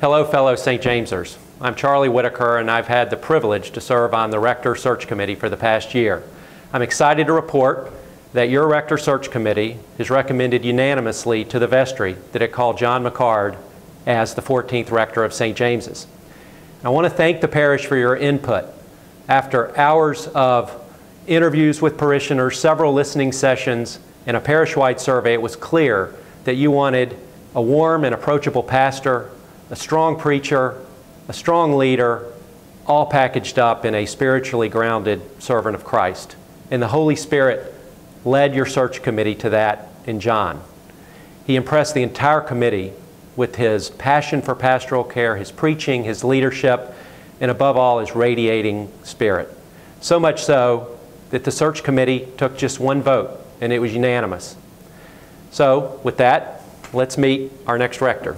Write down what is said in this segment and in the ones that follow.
Hello, fellow St. Jamesers. I'm Charlie Whitaker, and I've had the privilege to serve on the Rector Search Committee for the past year. I'm excited to report that your Rector Search Committee has recommended unanimously to the vestry that it call John McCard as the 14th Rector of St. James's. I want to thank the parish for your input. After hours of interviews with parishioners, several listening sessions, and a parish-wide survey, it was clear that you wanted a warm and approachable pastor, a strong preacher, a strong leader, all packaged up in a spiritually grounded servant of Christ. And the Holy Spirit led your search committee to that in John. He impressed the entire committee with his passion for pastoral care, his preaching, his leadership, and above all, his radiating spirit. So much so that the search committee took just one vote, and it was unanimous. So with that, let's meet our next rector.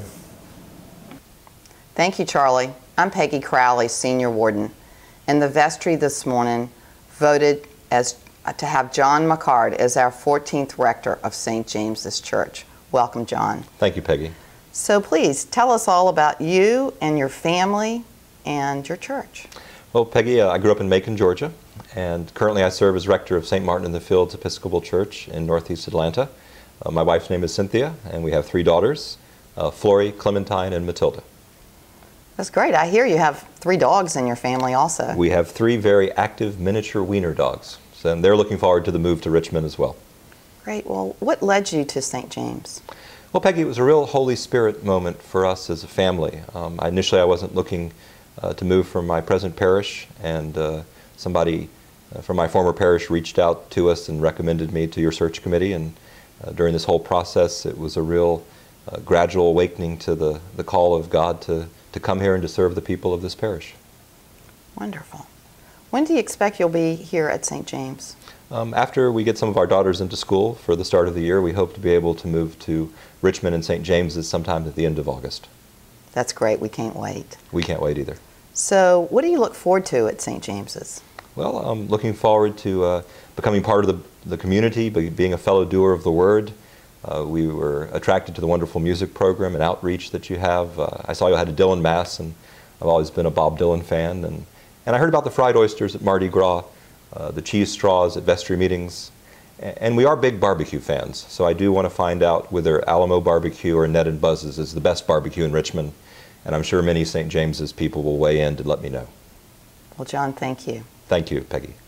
Thank you, Charlie. I'm Peggy Crowley, Senior Warden, and the vestry this morning voted to have John McCard as our 14th Rector of St. James's Church. Welcome, John. Thank you, Peggy. So please, tell us all about you and your family and your church. Well, Peggy, I grew up in Macon, Georgia, and currently I serve as Rector of St. Martin in the Fields Episcopal Church in Northeast Atlanta. My wife's name is Cynthia, and we have 3 daughters, Flory, Clementine, and Matilda. That's great. I hear you have 3 dogs in your family also. We have 3 very active miniature wiener dogs, and they're looking forward to the move to Richmond as well. Great. Well, what led you to St. James? Well, Peggy, it was a real Holy Spirit moment for us as a family. Initially, I wasn't looking to move from my present parish, and somebody from my former parish reached out to us and recommended me to your search committee, and during this whole process, it was a real gradual awakening to the call of God to come here and to serve the people of this parish. Wonderful. When do you expect you'll be here at St. James? After we get some of our daughters into school for the start of the year, we hope to be able to move to Richmond and St. James's sometime at the end of August. That's great. We can't wait. We can't wait either. So what do you look forward to at St. James's? Well, I'm looking forward to becoming part of the community, being a fellow doer of the Word. We were attracted to the wonderful music program and outreach that you have. I saw you had a Dylan Mass, and I've always been a Bob Dylan fan. And I heard about the fried oysters at Mardi Gras, the cheese straws at vestry meetings. And we are big barbecue fans, so I do want to find out whether Alamo Barbecue or Ned and Buzz's is the best barbecue in Richmond. And I'm sure many St. James's people will weigh in to let me know. Well, John, thank you. Thank you, Peggy.